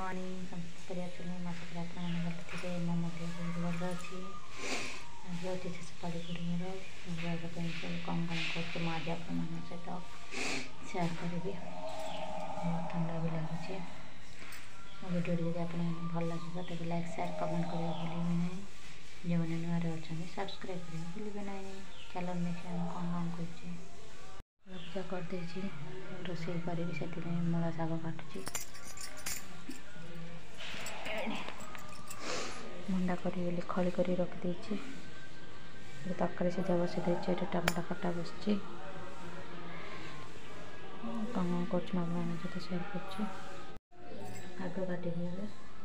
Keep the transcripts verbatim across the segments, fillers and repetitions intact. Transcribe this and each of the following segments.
Morning समस्त मास आपे मो भल अच्छी आज अच्छे सकाल गुरुवार गुरुवार सब कम कम कर आज आप सहित सेयार करी। बहुत ठंडा भी लगुच मो भिडियो जब आप भल लगे तेज लाइक सेयार कमेंट करने भूलें ना। जो मैंने नुआ अच्छा सब्सक्राइब करने भूलें ना। चलो देखिए आम कौन कौन कर पूजा करदे रोषे करी से मूला शाग काटुची मंडा करी बोली खली कर रखिदे तरकारी सीझा बस ये टमाटा खटा बस कौन कौन कर सेयार कर आग काटी दिए।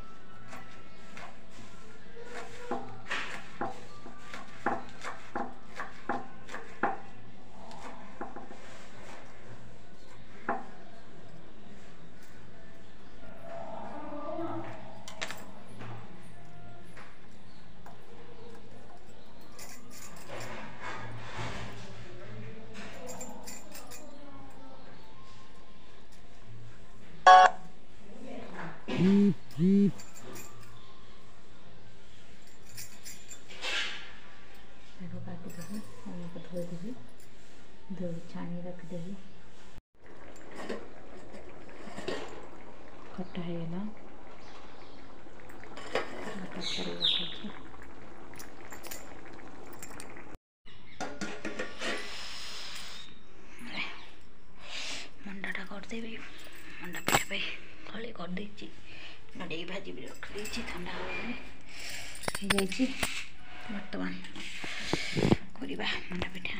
काटिदेवी धोदेवी धो छाणी रखिदेवी खटा होगा मंडाटा करदेवी मंडा पिठा खली करदे नड़े भाजी भी रखी ठंडा हो बर्तमान करवा मंडा पिठा।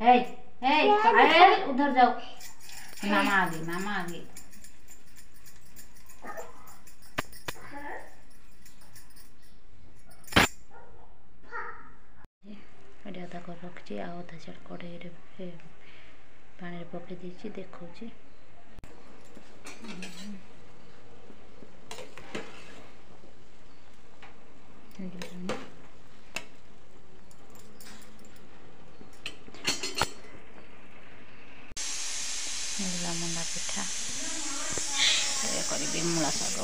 ए ए उधर जाओ। मामा आ गई, मामा आ गई। ଏଠି ଅଧା କରି ରଖିଛି, ଆଉ ଅଧା ସିଆଡ଼େ କଢ଼େଇରେ ପାଣିରେ ପକାଇ ଦେଇଛି, ଦେଖାଉଛି। ମଣ୍ଡା ପିଠା କରିବି, ମୂଳା ଶାଗ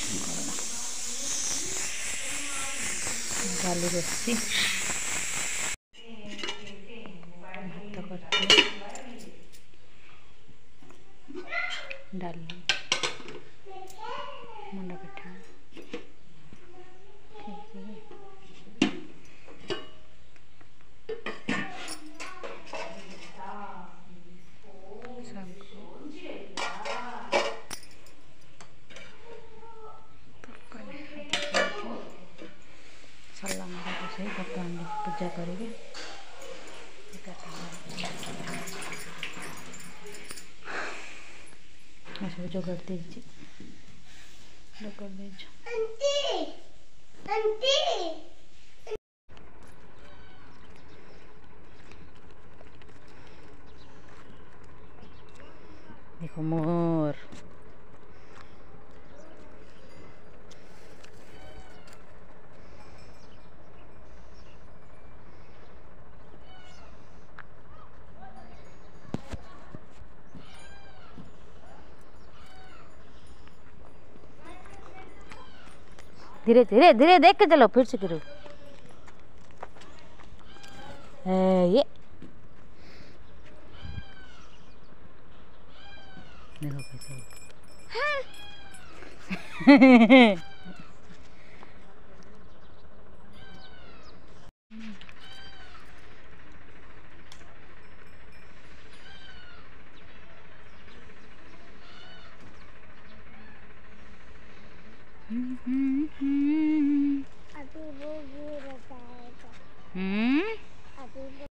ଡାଲି ବସିଛି, ଭାତ କରିଛି, ଡାଲି, ମଣ୍ଡା ପିଠା, ସରିଲା ମଣ୍ଡା ରୋଷେଇ। ବର୍ତ୍ତମାନ ପୂଜା କରିବି। ସବୁ ଯୋଗାଡ଼ ଦେଇଛି, ଯୋଗାଡ଼ ଦେଇଛୁ। देखो मोर, धीरे धीरे धीरे देख के चलो, फिर से करो। ये देखो कैसे Mm-hmm.